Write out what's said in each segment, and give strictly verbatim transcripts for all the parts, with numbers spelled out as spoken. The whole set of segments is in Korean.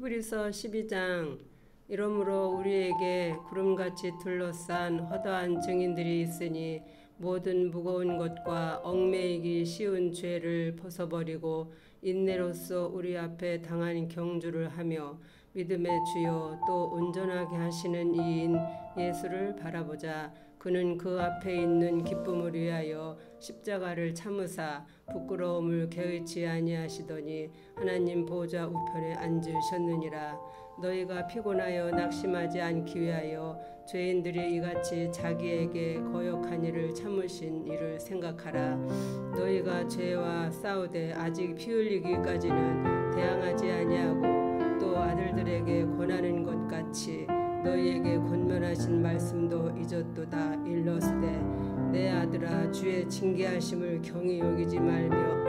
히브리서 십이 장. 이러므로 우리에게 구름같이 둘러싼 허다한 증인들이 있으니 모든 무거운 것과 얽매이기 쉬운 죄를 벗어버리고 인내로써 우리 앞에 당한 경주를 하며 믿음의 주요 또 온전하게 하시는 이인 예수를 바라보자. 그는 그 앞에 있는 기쁨을 위하여 십자가를 참으사 부끄러움을 개의치 아니하시더니 하나님 보좌 우편에 앉으셨느니라. 너희가 피곤하여 낙심하지 않기 위하여 죄인들이 이같이 자기에게 거역한 일을 참으신 이를 생각하라. 너희가 죄와 싸우되 아직 피 흘리기까지는 대항하지 아니하고 또 아들들에게 권하는 것 같이 너희에게 권면하신 말씀도 잊었도다. 일러스되 내 아들아 주의 징계하심을 경히 여기지 말며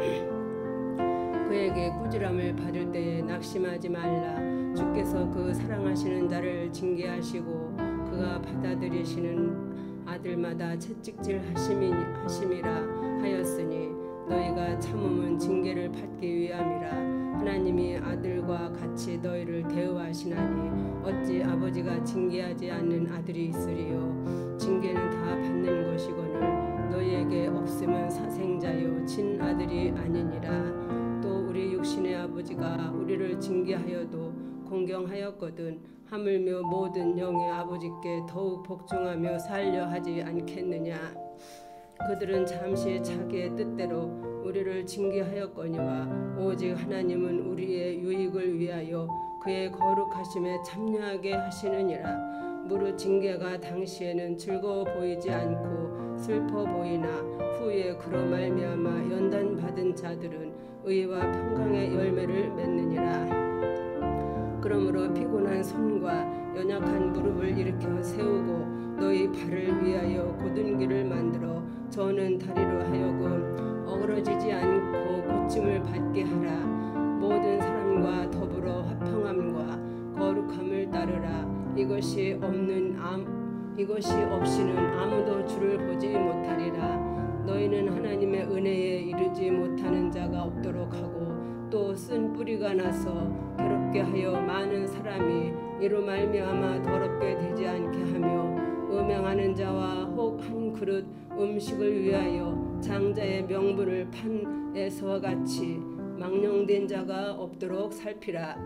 그에게 꾸지람을 받을 때에 낙심하지 말라. 주께서 그 사랑하시는 자를 징계하시고 그가 받아들이시는 아들마다 채찍질 하심이라 하였으니 너희가 참음은 징계를 받기 위함이라. 하나님이 아들과 같이 너희를 대우하시나니 어찌 아버지가 징계하지 않는 아들이 있으리요. 징계는 다 받는 것이거늘 너희에게 없으면 사생자요 친아들이 아니니라. 또 우리 육신의 아버지가 우리를 징계하여도 공경하였거든 하물며 모든 영의 아버지께 더욱 복종하며 살려 하지 않겠느냐. 그들은 잠시 자기의 뜻대로 우리를 징계하였거니와 오직 하나님은 우리의 유익을 위하여 그의 거룩하심에 참여하게 하시느니라. 무릇 징계가 당시에는 즐거워 보이지 않고 슬퍼 보이나 후에 그로 말미암아 연단받은 자들은 의와 평강의 열매를 맺느니라. 그러므로 피곤한 손과 연약한 무릎을 일으켜 세우고 너희 발을 위하여 곧은 길을 만들어 저는 다리로 하여금 어그러지지 않고 고침을 받게 하라. 모든 사람과 더불어 화평함과 거룩함을 따르라. 이것이 없는 암, 이것이 없이는 아무도 주를 보지 못하리라. 너희는 하나님의 은혜에 이르지 못하는 자가 없도록 하고 또 쓴 뿌리가 나서 괴롭게 하여 많은 사람이 이로 말미암아 더럽게 되지 않게 하며 음행하는 자와 혹 한 그릇 음식을 위하여 장자의 명분을 판에서와 같이 망령된 자가 없도록 살피라.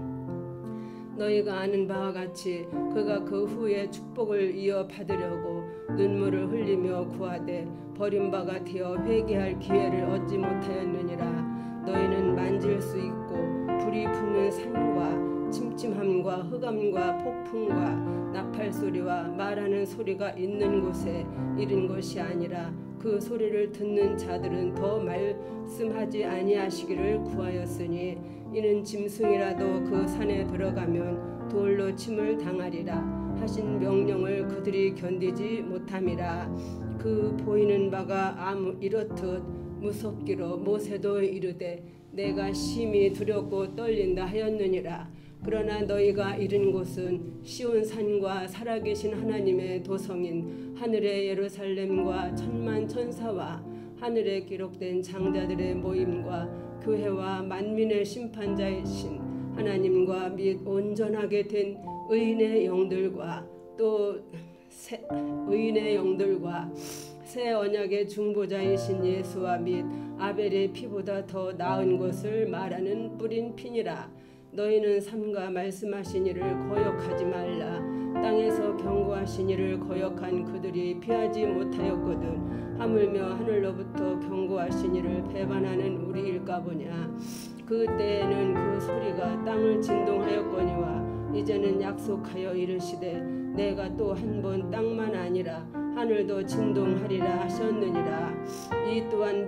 너희가 아는 바와 같이 그가 그 후에 축복을 이어 받으려고 눈물을 흘리며 구하되 버림바가 되어 회개할 기회를 얻지 못하였느니라. 너희는 만질 수 있고 불이 붙는 산과 침침함과 흑암과 폭풍과 나팔 소리와 말하는 소리가 있는 곳에 이른 것이 아니라 그 소리를 듣는 자들은 더 말씀하지 아니하시기를 구하였으니 이는 짐승이라도 그 산에 들어가면 돌로 침을 당하리라 하신 명령을 그들이 견디지 못함이라. 그 보이는 바가 아무 이렇듯 무섭기로 모세도 이르되 내가 심히 두렵고 떨린다 하였느니라. 그러나 너희가 이른 곳은 시온 산과 살아계신 하나님의 도성인 하늘의 예루살렘과 천만 천사와 하늘에 기록된 장자들의 모임과 교회와 만민의 심판자이신 하나님과 및 온전하게 된 의인의 영들과 또 새, 의인의 영들과 새 언약의 중보자이신 예수와 및 아벨의 피보다 더 나은 것을 말하는 뿌린 피니라. 너희는 삼가 말씀하신 이를 거역하지 말라. 땅에서 경고하신 이를 거역한 그들이 피하지 못하였거든 하물며 하늘로부터 경고하신 이를 배반하는 우리일까 보냐. 그 때에는 그 소리가 땅을 진동하였거니와 이제는 약속하여 이르시되 내가 또 한 번 땅만 아니라 하늘도 진동하리라 하셨느니라. 이 또한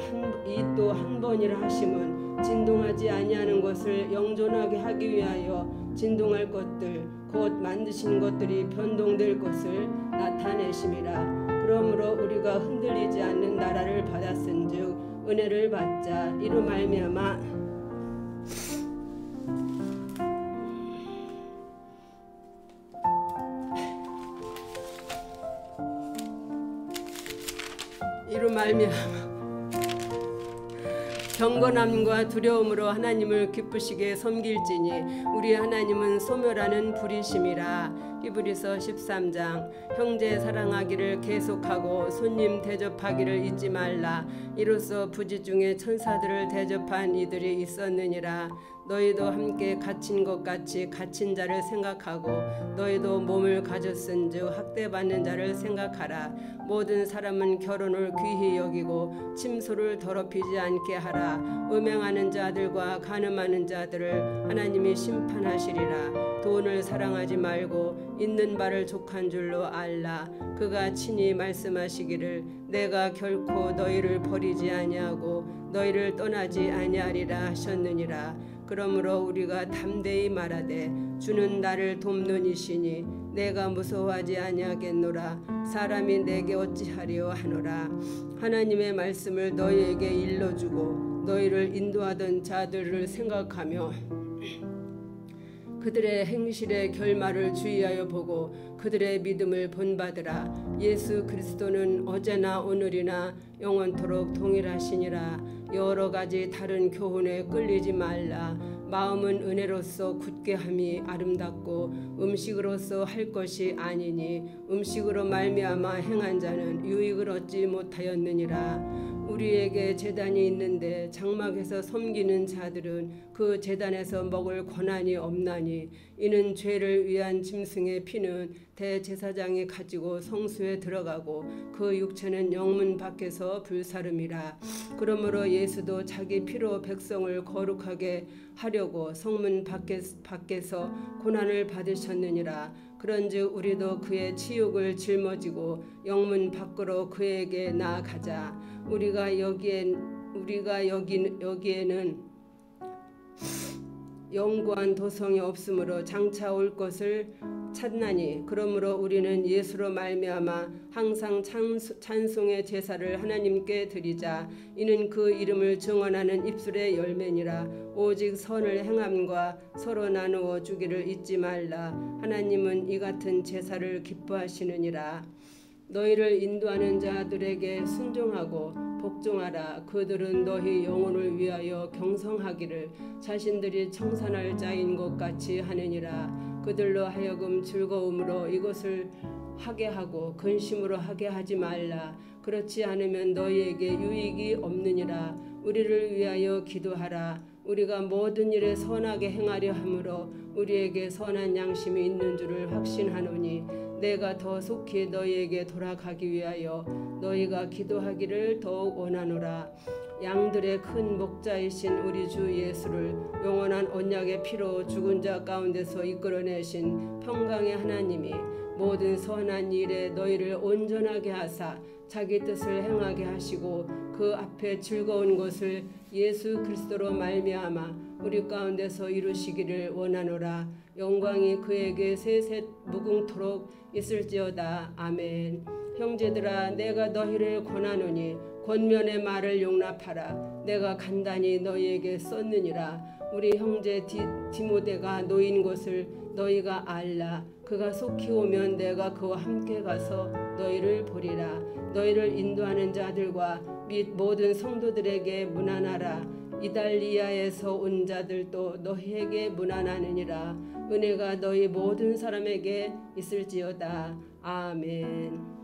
이 또 한 번이라 하심은 진동하지 아니하는 것을 영존하게 하기 위하여 진동할 것들 곧 만드신 것들이 변동될 것을 나타내심이라. 그러므로 우리가 흔들리지 않는 나라를 받았은즉 은혜를 받자. 이로 말미암아 이로 말미암아 경건함과 두려움으로 하나님을 기쁘시게 섬길지니 우리 하나님은 소멸하는 불이심이라. 히브리서 십삼 장. 형제 사랑하기를 계속하고 손님 대접하기를 잊지 말라. 이로써 부지 중에 천사들을 대접한 이들이 있었느니라. 너희도 함께 갇힌 것 같이 갇힌 자를 생각하고 너희도 몸을 가졌은즉 학대받는 자를 생각하라. 모든 사람은 결혼을 귀히 여기고 침소를 더럽히지 않게 하라. 음행하는 자들과 간음하는 자들을 하나님이 심판하시리라. 돈을 사랑하지 말고 있는 바를 족한 줄로 알라. 그가 친히 말씀하시기를 내가 결코 너희를 버리지 아니하고 너희를 떠나지 아니하리라 하셨느니라. 그러므로 우리가 담대히 말하되 주는 나를 돕는 이시니 내가 무서워하지 아니하겠노라. 사람이 내게 어찌하리요 하노라. 하나님의 말씀을 너희에게 일러주고 너희를 인도하던 자들을 생각하며 그들의 행실의 결말을 주의하여 보고 그들의 믿음을 본받으라. 예수 그리스도는 어제나 오늘이나 영원토록 동일하시니라. 여러 가지 다른 교훈에 끌리지 말라. 마음은 은혜로서 굳게 함이 아름답고 음식으로서 할 것이 아니니 음식으로 말미암아 행한 자는 유익을 얻지 못하였느니라. 우리에게 제단이 있는데 장막에서 섬기는 자들은 그 제단에서 먹을 권한이 없나니 이는 죄를 위한 짐승의 피는 대제사장이 가지고 성수에 들어가고 그 육체는 영문 밖에서 불사름이라. 그러므로 예수도 자기 피로 백성을 거룩하게 하려고 성문 밖에, 밖에서 고난을 받으셨느니라. 그런즉 우리도 그의 치욕을 짊어지고 영문 밖으로 그에게 나아가자. 우리가 여기엔 우리가 여기 여기에는 영구한 도성이 없으므로 장차 올 것을 찾나니 그러므로 우리는 예수로 말미암아 항상 찬송의 제사를 하나님께 드리자. 이는 그 이름을 증언하는 입술의 열매니라. 오직 선을 행함과 서로 나누어 주기를 잊지 말라. 하나님은 이 같은 제사를 기뻐하시느니라. 너희를 인도하는 자들에게 순종하고 복종하라. 그들은 너희 영혼을 위하여 경성하기를 자신들이 청산할 자인 것 같이 하느니라. 그들로 하여금 즐거움으로 이것을 하게 하고 근심으로 하게 하지 말라. 그렇지 않으면 너희에게 유익이 없느니라. 우리를 위하여 기도하라. 우리가 모든 일에 선하게 행하려 함으로 우리에게 선한 양심이 있는 줄을 확신하노니 내가 더 속히 너희에게 돌아가기 위하여 너희가 기도하기를 더욱 원하노라. 양들의 큰 목자이신 우리 주 예수를 영원한 언약의 피로 죽은 자 가운데서 이끌어내신 평강의 하나님이 모든 선한 일에 너희를 온전하게 하사 자기 뜻을 행하게 하시고 그 앞에 즐거운 것을 예수 그리스도로 말미암아 우리 가운데서 이루시기를 원하노라. 영광이 그에게 세세 무궁토록 있을지어다. 아멘. 형제들아, 내가 너희를 권하노니 권면의 말을 용납하라. 내가 간단히 너희에게 썼느니라. 우리 형제 디, 디모데가 놓인 곳을 너희가 알라. 그가 속히 오면 내가 그와 함께 가서 너희를 보리라. 너희를 인도하는 자들과 및 모든 성도들에게 문안하라. 이달리아에서 온 자들도 너희에게 문안하느니라. 은혜가 너희 모든 사람에게 있을지어다. 아멘.